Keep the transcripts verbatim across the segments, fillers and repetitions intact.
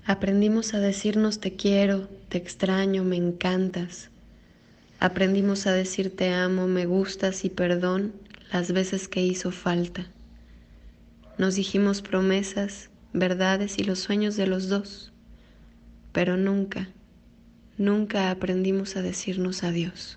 Aprendimos a decirnos te quiero, te extraño, me encantas. Aprendimos a decir te amo, me gustas y perdón las veces que hizo falta. Nos dijimos promesas, verdades y los sueños de los dos, pero nunca, nunca aprendimos a decirnos adiós.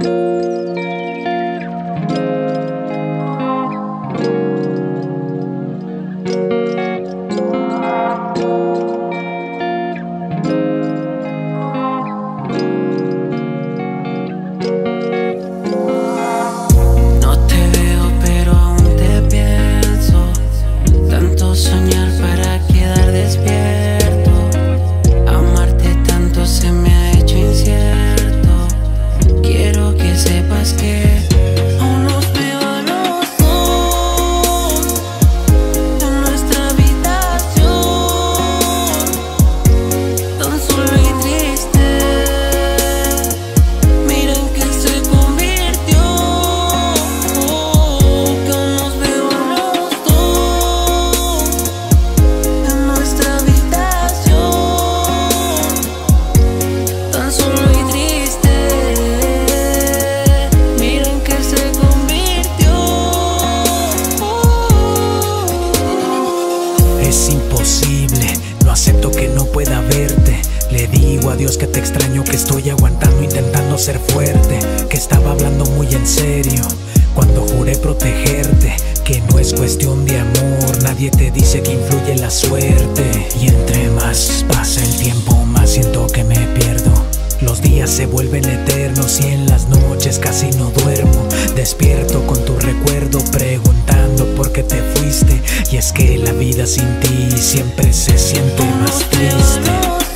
Pueda verte. Le digo a Dios que te extraño, que estoy aguantando, intentando ser fuerte, que estaba hablando muy en serio cuando juré protegerte, que no es cuestión de amor, nadie te dice que influye la suerte. Y entre más pasa el tiempo, más siento que me pierdo. Los días se vuelven eternos y en las noches casi no duermo. Despierto con tu recuerdo preguntando por qué te fuiste. Y es que la vida sin ti siempre se siente más triste.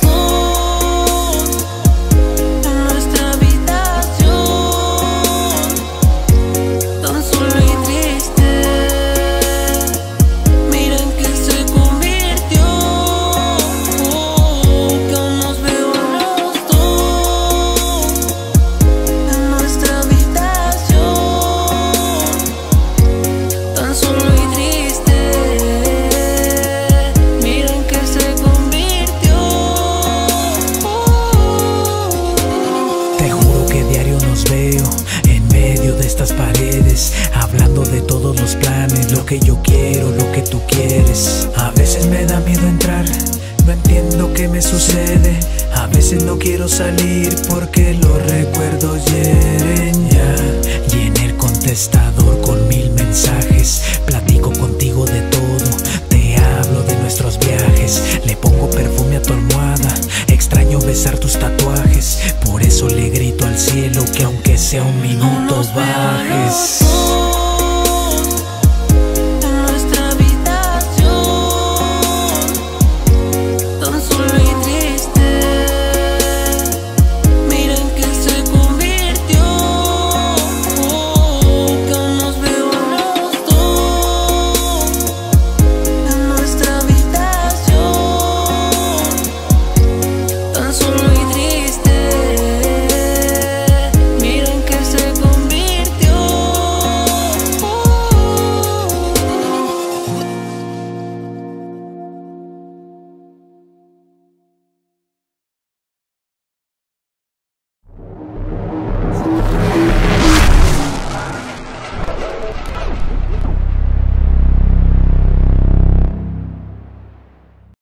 En medio de estas paredes, hablando de todos los planes, lo que yo quiero, lo que tú quieres. A veces me da miedo entrar, no entiendo qué me sucede. A veces no quiero salir porque los recuerdos hieren ya. Y en el contestador con mil mensajes, platico contigo de todo. Te hablo de nuestros viajes, le pongo perfume a tu almohada. Extraño besar tus tatuajes, por eso le grito al cielo que aunque sea un minuto va.